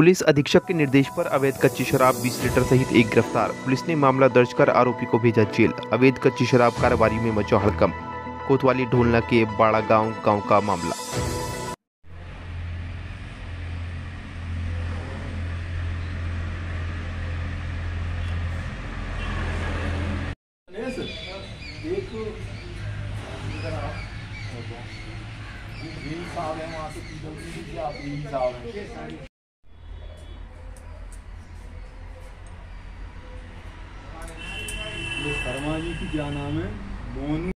Police अधीक्षक के निर्देश पर अवैध कच्ची शराब 20 लीटर सहित एक गिरफ्तार। पुलिस ने मामला दर्ज कर आरोपी को भेजा जेल। अवैध कच्ची शराब कारोबारी में मचा हड़कंप। कोतवाली ढोलना के बाड़ा गांव का मामला। शर्मा जी की क्या नाम है? मोनू।